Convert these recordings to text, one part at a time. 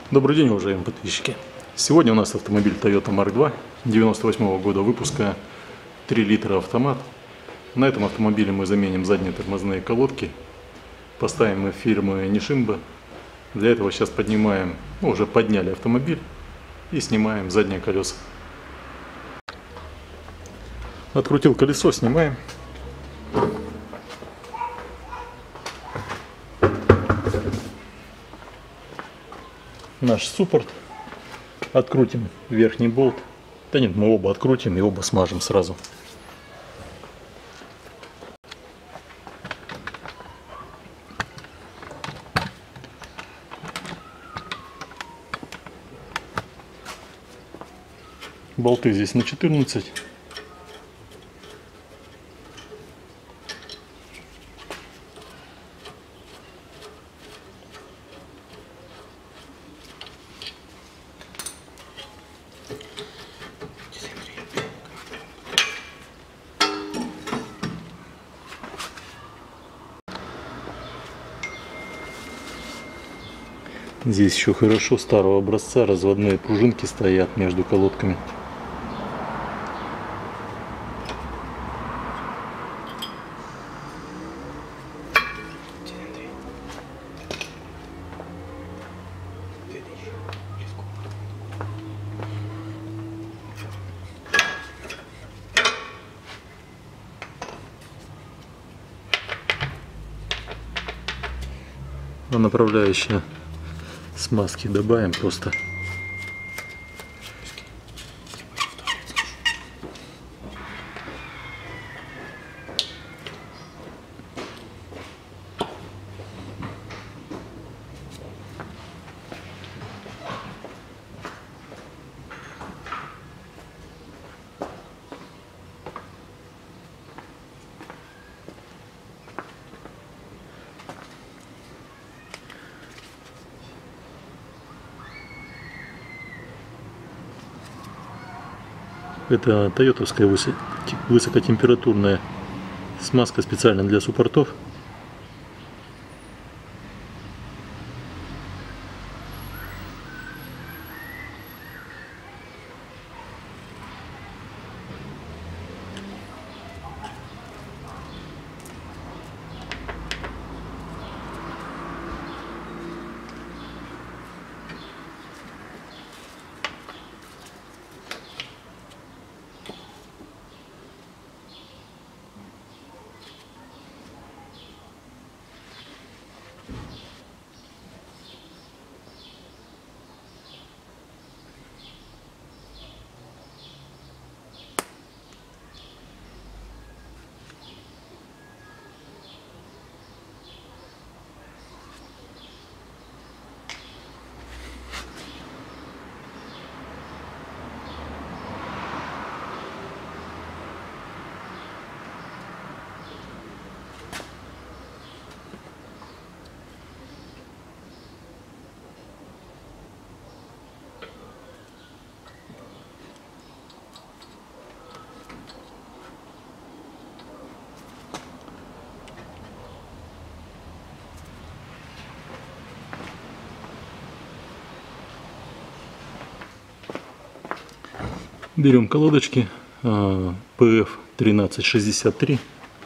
Добрый день, уважаемые подписчики! Сегодня у нас автомобиль Toyota Mark II 98 года выпуска, 3 литра автомат. На этом автомобиле мы заменим задние тормозные колодки, поставим мы фирмы Nishimbo. Для этого сейчас поднимаем, уже подняли автомобиль и снимаем задние колеса. Открутил колесо, снимаем. Наш суппорт. Открутим верхний болт. Да нет, мы оба открутим и оба смажем сразу. Болты здесь на 14. Здесь еще хорошо старого образца, разводные пружинки стоят между колодками. А направляющая смазки добавим просто. Это тойотовская высокотемпературная смазка специально для суппортов. Берем колодочки PF 1363.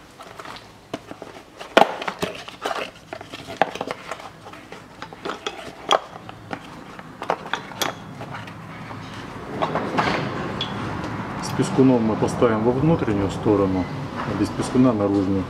С пескуном мы поставим во внутреннюю сторону, а без пескуна наружную.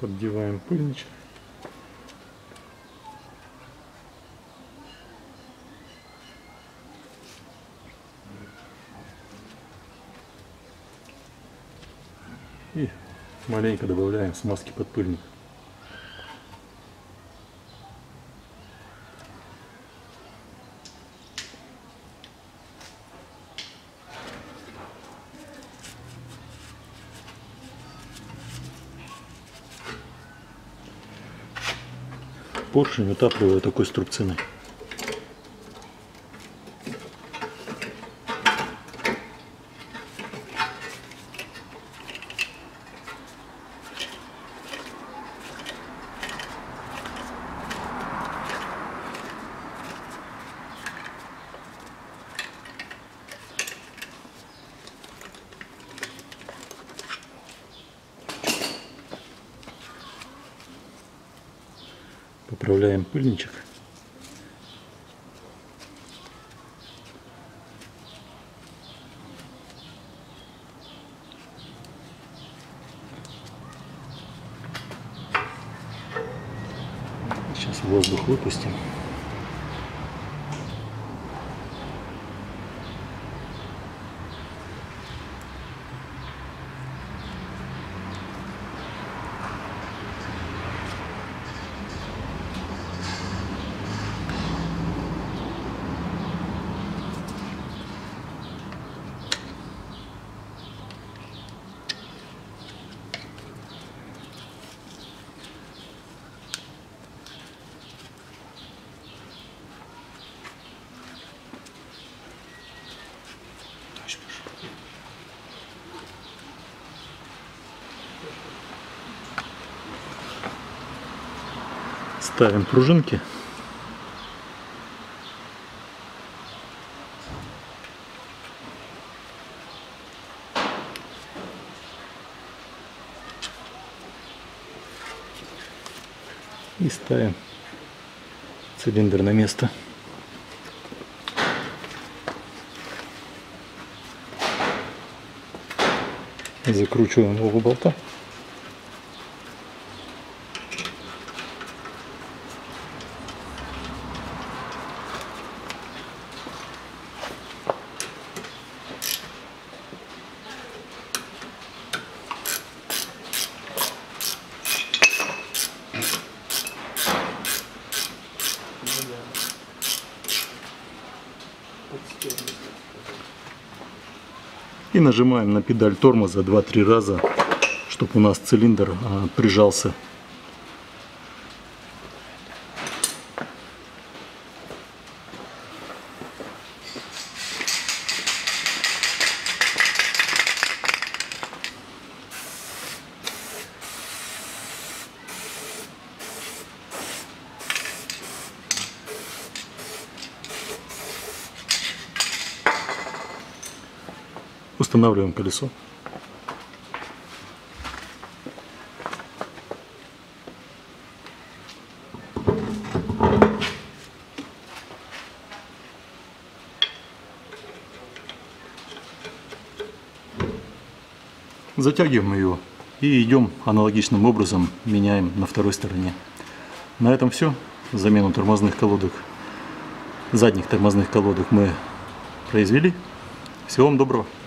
Поддеваем пыльничек. И маленько добавляем смазки под пыльник. Поршень утапливаю такой струбциной. Поправляем пыльничек. Сейчас воздух выпустим. Ставим пружинки. И ставим цилиндр на место. Закручиваем оба болта. И нажимаем на педаль тормоза 2-3 раза, чтобы у нас цилиндр прижался. Устанавливаем колесо. Затягиваем его и идем аналогичным образом, меняем на второй стороне. На этом все. Замену тормозных колодок, задних тормозных колодок мы произвели. Всего вам доброго.